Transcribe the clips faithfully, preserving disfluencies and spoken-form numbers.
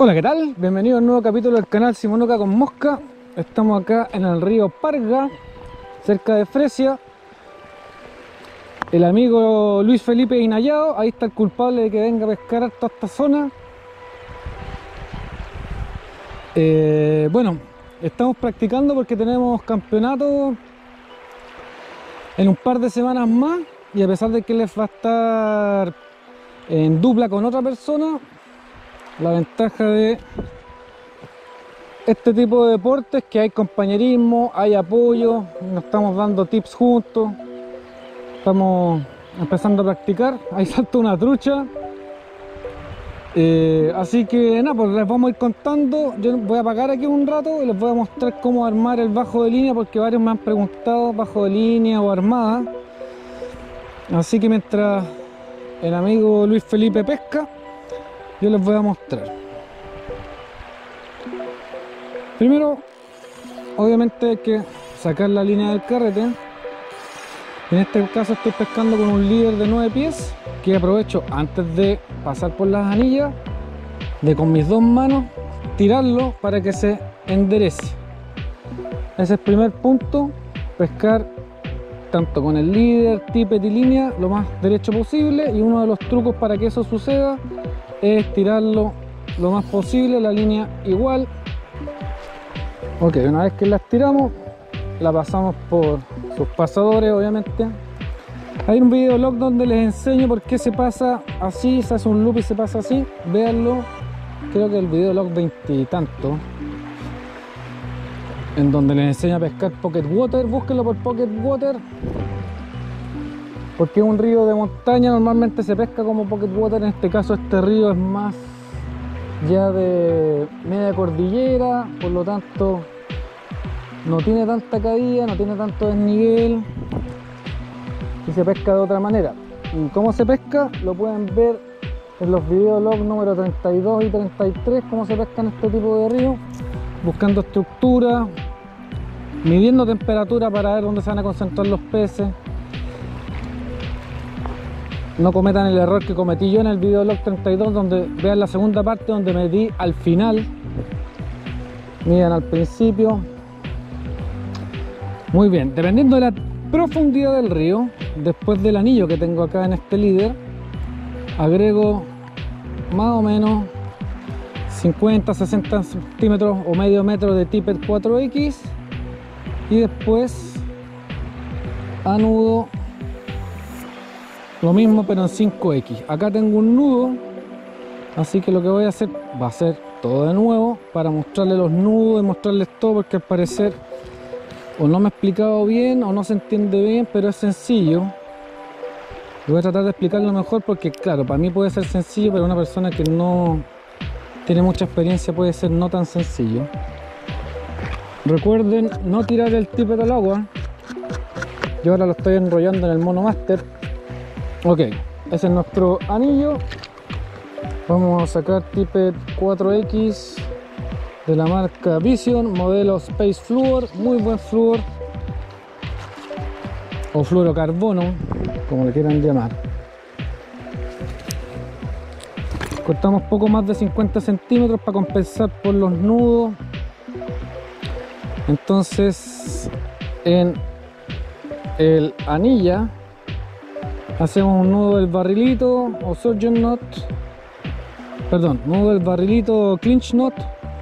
Hola, ¿qué tal? Bienvenido a un nuevo capítulo del canal Simonuca con Mosca. Estamos acá en el río Parga, cerca de Fresia. El amigo Luis Felipe Inayao, ahí está el culpable de que venga a pescar a toda esta zona. Eh, bueno, estamos practicando porque tenemos campeonato en un par de semanas más. Y a pesar de que les va a estar en dupla con otra persona, la ventaja de este tipo de deportes es que hay compañerismo, hay apoyo, nos estamos dando tips juntos, estamos empezando a practicar. Ahí salta una trucha, eh, así que nada, pues les vamos a ir contando. Yo voy a apagar aquí un rato y les voy a mostrar cómo armar el bajo de línea, porque varios me han preguntado bajo de línea o armada. Así que mientras el amigo Luis Felipe pesca, yo les voy a mostrar. Primero, obviamente hay que sacar la línea del carrete. En este caso estoy pescando con un líder de nueve pies, que aprovecho antes de pasar por las anillas, de con mis dos manos tirarlo para que se enderece. Ese es el primer punto, pescar tanto con el líder, tippet y línea lo más derecho posible, y uno de los trucos para que eso suceda es tirarlo lo más posible, la línea igual. Ok, una vez que las tiramos, la pasamos por sus pasadores, obviamente. Hay un videolog donde les enseño por qué se pasa así, se hace un loop y se pasa así. Véanlo, creo que el videolog veintitanto, en donde les enseño a pescar pocket water. Búsquenlo por pocket water, porque es un río de montaña, normalmente se pesca como pocket water. En este caso este río es más ya de media cordillera, por lo tanto no tiene tanta caída, no tiene tanto desnivel y se pesca de otra manera. Y cómo se pesca lo pueden ver en los videolog número treinta y dos y treinta y tres, cómo se pesca en este tipo de río, buscando estructura, midiendo temperatura para ver dónde se van a concentrar los peces. No cometan el error que cometí yo en el videolog treinta y dos, donde vean la segunda parte donde medí al final. Midan al principio. Muy bien, dependiendo de la profundidad del río, después del anillo que tengo acá en este líder, agrego más o menos cincuenta a sesenta centímetros o medio metro de tippet cuatro equis, y después anudo lo mismo pero en cinco equis. Acá tengo un nudo, así que lo que voy a hacer va a ser todo de nuevo para mostrarles los nudos y mostrarles todo, porque al parecer o no me he explicado bien o no se entiende bien, pero es sencillo. Voy a tratar de explicarlo mejor, porque claro, para mí puede ser sencillo, pero una persona que no tiene mucha experiencia puede ser no tan sencillo. Recuerden no tirar el tippet al agua. Yo ahora lo estoy enrollando en el Monomaster. Ok, ese es nuestro anillo. Vamos a sacar tippet cuatro equis de la marca Vision, modelo Space Fluor, muy buen flúor o fluorocarbono, como le quieran llamar. Cortamos poco más de cincuenta centímetros para compensar por los nudos. Entonces en el anilla hacemos un nudo del barrilito o surgeon knot, perdón, nudo del barrilito clinch knot.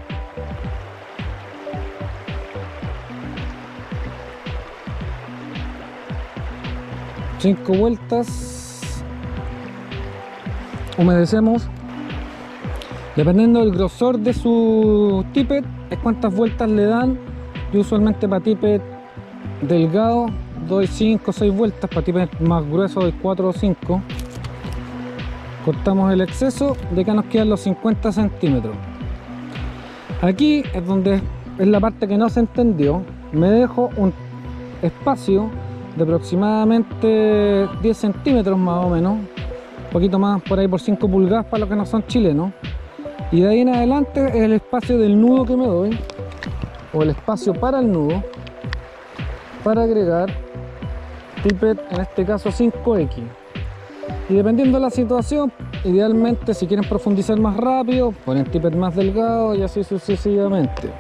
Cinco vueltas, humedecemos. Dependiendo del grosor de su tippet es cuántas vueltas le dan. Yo usualmente para tippet delgado doy cinco o seis vueltas, para tippet más grueso doy cuatro o cinco. Cortamos el exceso, de acá nos quedan los cincuenta centímetros. Aquí es donde es la parte que no se entendió. Me dejo un espacio de aproximadamente diez centímetros más o menos, un poquito más, por ahí por cinco pulgadas para los que no son chilenos, y de ahí en adelante es el espacio del nudo que me doy, o el espacio para el nudo, para agregar tippet, en este caso cinco equis. Y dependiendo de la situación, idealmente si quieren profundizar más rápido, ponen tippet más delgado y así sucesivamente.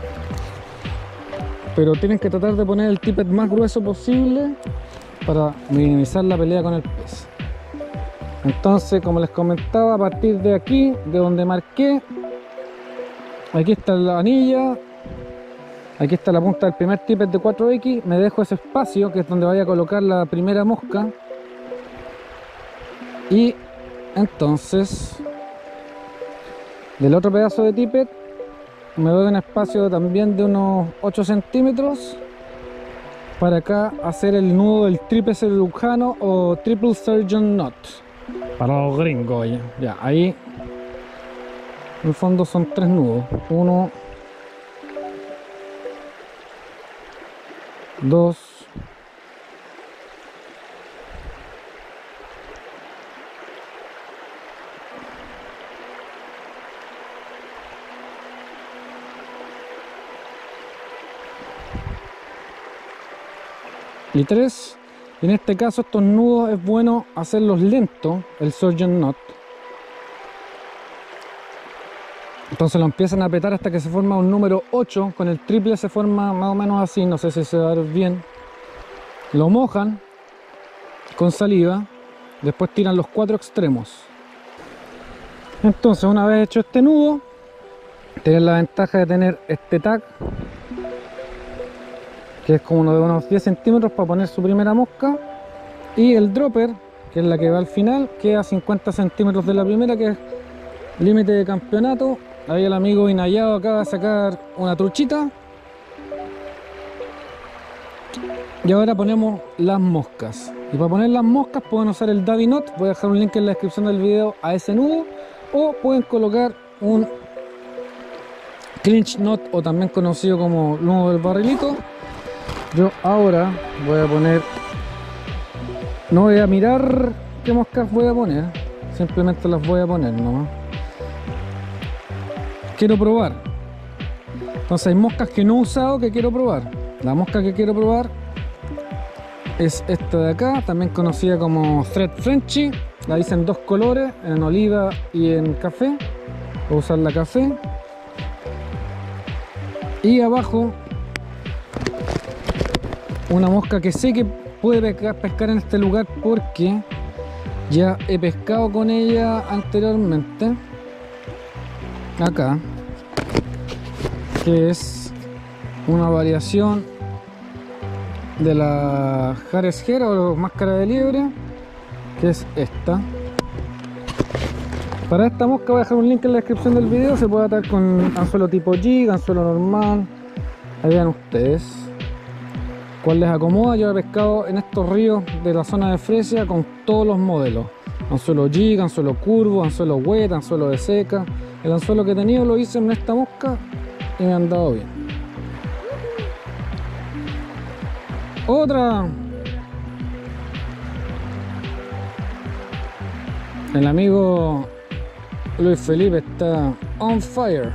Pero tienen que tratar de poner el tippet más grueso posible para minimizar la pelea con el pez. Entonces, como les comentaba, a partir de aquí, de donde marqué, aquí está la anilla, aquí está la punta del primer tippet de cuatro equis, me dejo ese espacio que es donde voy a colocar la primera mosca. Y entonces, del otro pedazo de tippet, me doy un espacio también de unos ocho centímetros para acá hacer el nudo del tríplice Lugano o triple surgeon knot para los gringos. Ya, ya ahí en el fondo son tres nudos, uno, dos, y tres. Y en este caso estos nudos es bueno hacerlos lentos, el surgeon knot. Entonces lo empiezan a apretar hasta que se forma un número ocho, con el triple se forma más o menos así, no sé si se va a ver bien. Lo mojan con saliva, después tiran los cuatro extremos. Entonces, una vez hecho este nudo, tienen la ventaja de tener este tag, que es como uno de unos diez centímetros para poner su primera mosca, y el dropper, que es la que va al final, queda a cincuenta centímetros de la primera, que es límite de campeonato. Ahí el amigo Inayado acaba de sacar una truchita. Y ahora ponemos las moscas. Y para poner las moscas pueden usar el Daddy Knot. Voy a dejar un link en la descripción del video a ese nudo. O pueden colocar un Clinch Knot, o también conocido como nudo del barrilito. Yo ahora voy a poner... No voy a mirar qué moscas voy a poner. Simplemente las voy a poner nomás. Quiero probar. Entonces hay moscas que no he usado que quiero probar. La mosca que quiero probar es esta de acá, también conocida como Thread Frenchy. La hice en dos colores, en oliva y en café. Voy a usar la café. Y abajo una mosca que sé que puede pescar en este lugar porque ya he pescado con ella anteriormente. Acá, que es una variación de la Haresjera o máscara de liebre, que es esta. Para esta mosca voy a dejar un link en la descripción del video. Se puede atar con anzuelo tipo jig, anzuelo normal. Ahí vean ustedes cuál les acomoda. Yo he pescado en estos ríos de la zona de Fresia con todos los modelos: anzuelo jig, anzuelo curvo, anzuelo wet, anzuelo de seca. El anzuelo que he tenido lo hice en esta mosca y me han dado bien. Otra. El amigo Luis Felipe está on fire.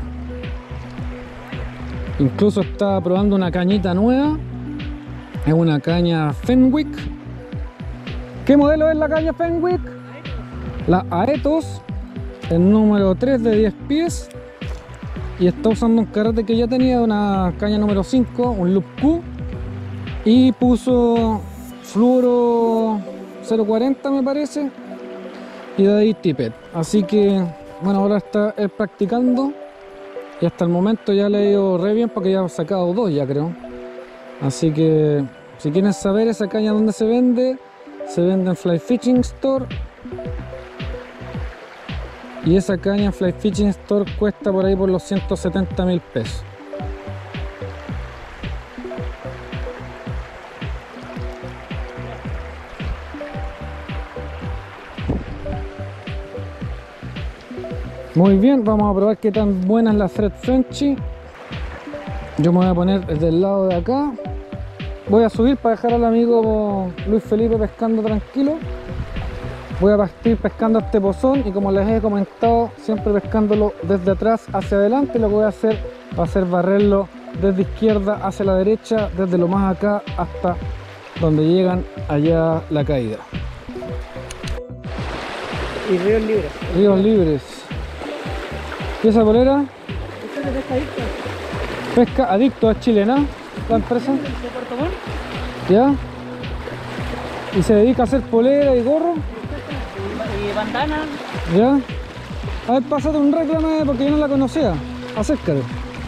Incluso está probando una cañita nueva. Es una caña Fenwick. ¿Qué modelo es la caña Fenwick? La Aetos, el número tres de diez pies. Y está usando un carrete que ya tenía, una caña número cinco, un Loop Q. Y puso fluoro cero cuarenta me parece. Y de ahí tippet. Así que, bueno, ahora está él practicando. Y hasta el momento ya le ha ido re bien porque ya ha sacado dos ya creo. Así que, si quieren saber esa caña dónde se vende, se vende en Fly Fishing Store. Y esa caña en Fly Fishing Store cuesta por ahí por los ciento setenta mil pesos. Muy bien, vamos a probar qué tan buena es la Thread Frenchy. Yo me voy a poner desde el lado de acá. Voy a subir para dejar al amigo Luis Felipe pescando tranquilo. Voy a partir pescando este pozón y, como les he comentado, siempre pescándolo desde atrás hacia adelante. Lo que voy a hacer va a ser barrerlo desde izquierda hacia la derecha, desde lo más acá hasta donde llegan allá la caída. Y ríos libres. Ríos Libres. ¿Y esa polera? Esta es de Pesca Adicto. Pesca Adicto, es chilena la empresa. De Puerto Montt. ¿Ya? ¿Y se dedica a hacer polera y gorro? Y bandana. ¿Ya? A ver, pásate un reclame porque yo no la conocía. Acércate.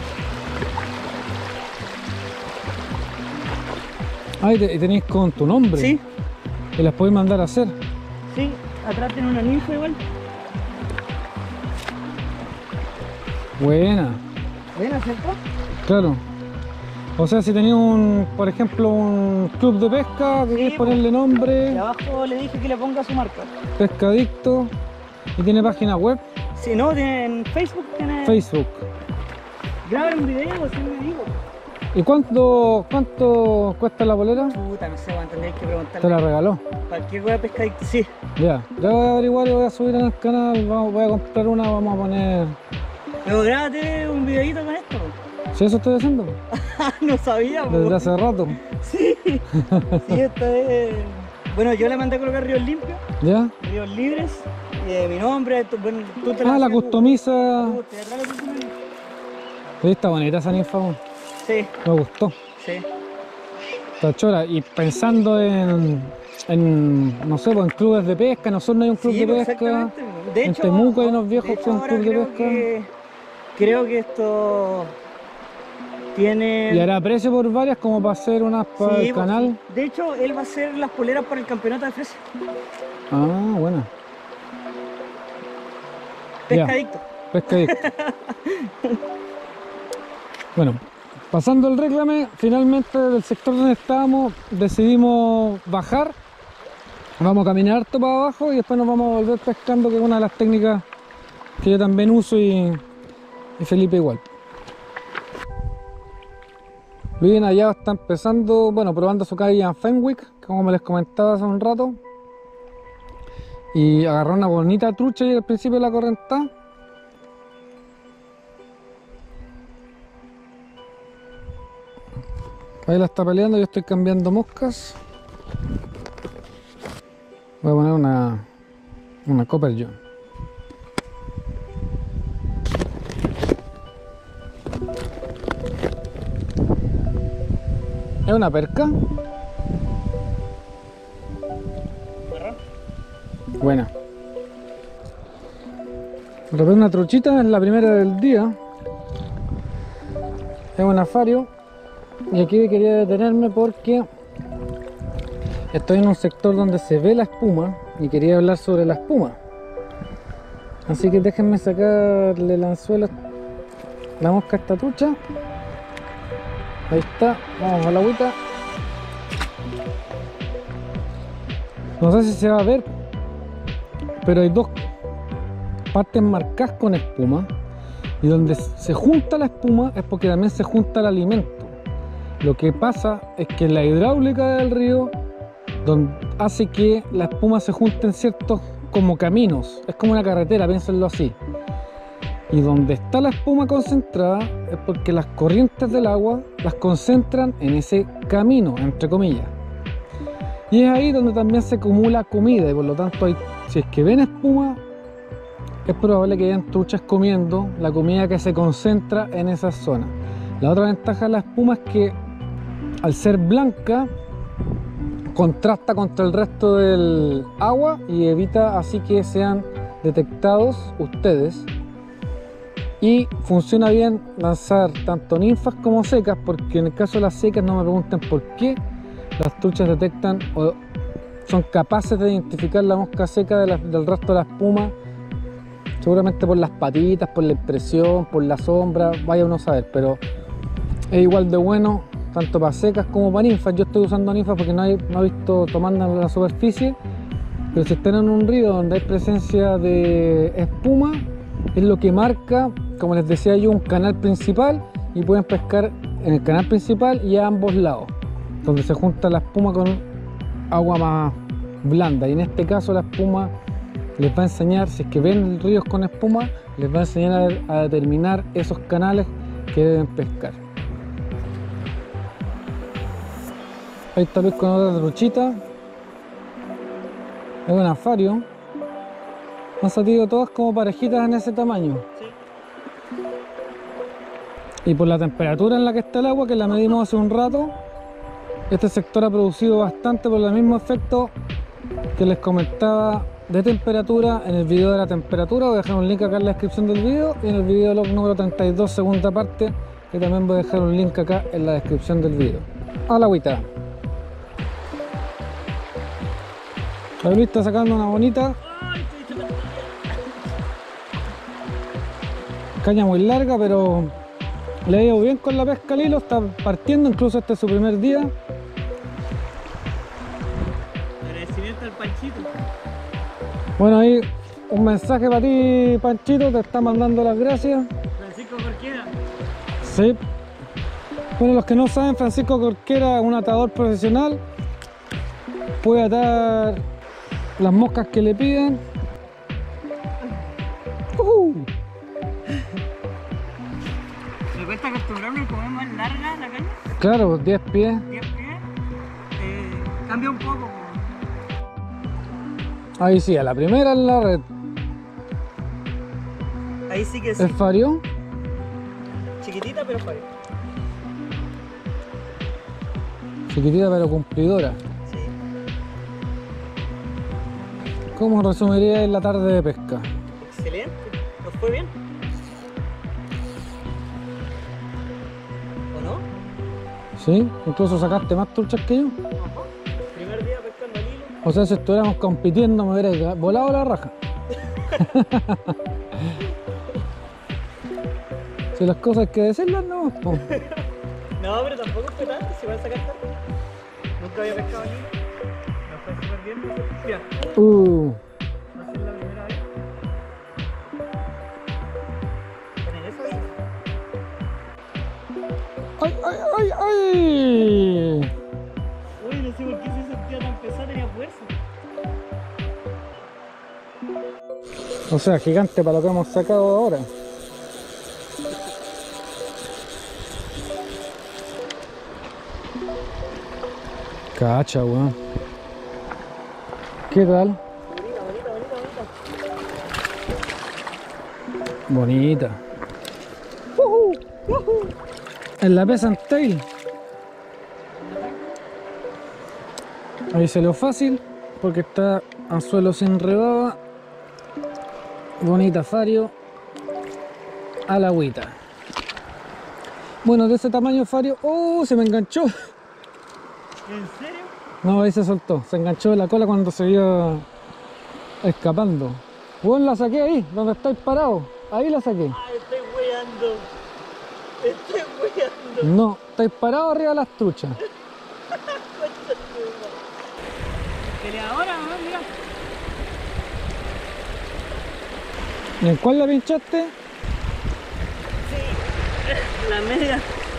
Ah, y, te, y tenéis con tu nombre. Sí, Y las podéis mandar a hacer. sí. Atrás tiene una ninfa igual. Buena. Buena, ¿cierto? Claro. O sea, si tenías un, por ejemplo, un club de pesca, querías Sí, ponerle Y nombre, abajo le dije que le ponga su marca. Pesca Adicto, y tiene página web, Si no, tiene en Facebook, tiene... Facebook. Grabar un video, si me digo. ¿Y cuánto, cuánto cuesta la polera? Puta, no sé, bueno, tendréis que Te preguntarle. la regaló. Cualquier wea Pesca Adicto, sí. Ya, ya voy a averiguar y voy a subir en el canal, vamos, voy a comprar una, vamos a poner... Pero grábate un videito con esto. Si eso estoy haciendo, No sabía, po. desde hace rato. Sí. Sí, esto es... Bueno, yo le mandé a colocar ríos limpios, ¿Ya? ríos libres, eh, mi nombre, tú, bueno, tú te Ah, la haces tú. customiza. Tú, te atrás la customiza. Sí, está bonita esa ninfa, weón. Sí, Me gustó. sí. Está chora. Y pensando en, en no sé, pues, en clubes de pesca, nosotros no hay un club Sí, de pues, pesca. exactamente. De En hecho, Temuco hay unos viejos de hecho, con ahora club de creo pesca. que, creo que esto tiene... Y hará precio por varias como para hacer unas para Sí, el pues, canal. De hecho, él va a hacer las poleras para el campeonato de Fresia. Ah, buena. Pesca Ya. Adicto. Pesca Adicto. Bueno, pasando el reclame, finalmente del sector donde estábamos decidimos bajar. Vamos a caminar harto para abajo y después nos vamos a volver pescando, que es una de las técnicas que yo también uso y, y Felipe igual. Luis allá está empezando, bueno, probando su calle en Fenwick, como les comentaba hace un rato. Y agarró una bonita trucha ahí al principio de la correntada. Ahí la está peleando, yo estoy cambiando moscas. Voy a poner una, una Copper John. ¿Es una perca? Buena. Robé una truchita, es la primera del día. Es un afario. Y aquí quería detenerme porque estoy en un sector donde se ve la espuma y quería hablar sobre la espuma. Así que déjenme sacarle el anzuelo, la mosca a esta trucha. Ahí está, vamos a la agüita. No sé si se va a ver, pero hay dos partes marcadas con espuma, y donde se junta la espuma es porque también se junta el alimento. Lo que pasa es que la hidráulica del río donde hace que la espuma se junte en ciertos como caminos, es como una carretera, piénsenlo así. Y donde está la espuma concentrada es porque las corrientes del agua las concentran en ese camino, entre comillas. Y es ahí donde también se acumula comida, y por lo tanto hay, si es que ven espuma, es probable que hayan truchas comiendo la comida que se concentra en esa zona. La otra ventaja de la espuma es que al ser blanca contrasta contra el resto del agua y evita así que sean detectados ustedes. Y funciona bien lanzar tanto ninfas como secas, porque en el caso de las secas no me pregunten por qué las truchas detectan o son capaces de identificar la mosca seca de la, del resto de la espuma, seguramente por las patitas, por la impresión, por la sombra, vaya uno a saber, pero es igual de bueno tanto para secas como para ninfas. Yo estoy usando ninfas porque no, hay, no he visto tomando en la superficie, pero si están en un río donde hay presencia de espuma, es lo que marca, como les decía yo, un canal principal, y pueden pescar en el canal principal y a ambos lados, donde se junta la espuma con agua más blanda. Y en este caso la espuma les va a enseñar, si es que ven ríos con espuma, les va a enseñar a, a determinar esos canales que deben pescar. Ahí está Luis con otra truchita. Es un afario. Han salido todas como parejitas en ese tamaño. Sí. Y por la temperatura en la que está el agua, que la medimos hace un rato, este sector ha producido bastante por el mismo efecto que les comentaba de temperatura en el video de la temperatura. Voy a dejar un link acá en la descripción del video, y en el video log número treinta y dos, segunda parte, que también voy a dejar un link acá en la descripción del video. A la agüita. La Luis está sacando una bonita caña muy larga, pero le ha ido bien con la pesca al hilo, está partiendo, incluso este es su primer día. Agradecimiento al Panchito. Bueno, ahí un mensaje para ti, Panchito, te está mandando las gracias. Francisco Corquera. Sí. Bueno, los que no saben, Francisco Corquera es un atador profesional. Puede atar las moscas que le piden. Uh. Me cuesta acostumbrarme como es más larga la caña. Claro, diez pies. diez pies. Eh, cambia un poco. Ahí sí, a la primera en la red. Ahí sí que sí. ¿Es fario? Chiquitita pero fario. Chiquitita pero cumplidora. Sí. ¿Cómo resumirías la tarde de pesca? Excelente. ¿Nos fue bien? ¿O no? Sí, incluso sacaste más truchas que yo. Ajá. Primer día pescando al hilo. O sea, si estuviéramos compitiendo me hubiera volado la raja. Si las cosas hay que decirlas, no, po. No, pero tampoco fue tanto, si van a sacar tanto. Nunca había pescado al hilo. Nos fue súper bien. Mira, Uh, va a ser la primera vez. Con el eso ahí. ¡Ay, ay, ay, ay! Uy, no sé por qué se sentía tan pesado, tenía fuerza. O sea, gigante para lo que hemos sacado ahora. Cacha, weón. ¿Qué tal? Bonita, bonita, bonita, bonita. Bonita. Uh-huh, uh-huh. En la pesa en tail. Ahí salió fácil porque está anzuelo sin rebaba. Bonita fario. A la agüita. Bueno, de ese tamaño fario. ¡Oh! Se me enganchó. ¿En serio? No, ahí se soltó. Se enganchó de la cola cuando se iba escapando. Bueno, la saqué ahí, donde estáis parados. Ahí la saqué. Ay, estoy weando. Estoy weando. No, estáis parados arriba de las truchas. Peleadora, ¿no? Mira. ¿Y en cuál la pinchaste? Sí. La media.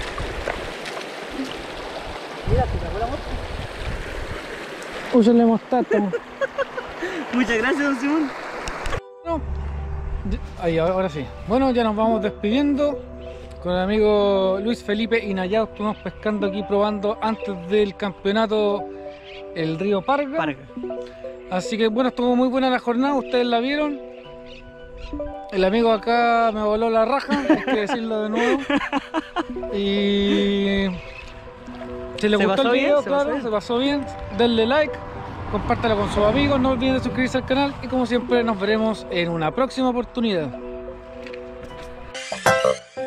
Mira, te sacó la mosca. Úsenle mostaza. Muchas gracias, don Simón. No. Ahí, ahora sí. Bueno, ya nos vamos despidiendo. Con el amigo Luis Felipe Inayao estuvimos pescando aquí, probando antes del campeonato el río Parga. Parga. Así que bueno, estuvo muy buena la jornada, ustedes la vieron. El amigo acá me voló la raja, hay que decirlo de nuevo. Y si les ¿Se gustó pasó el video, bien? ¿Se pasó claro, bien? se pasó bien, denle like, compártelo con sus amigos, no olviden de suscribirse al canal y como siempre nos veremos en una próxima oportunidad.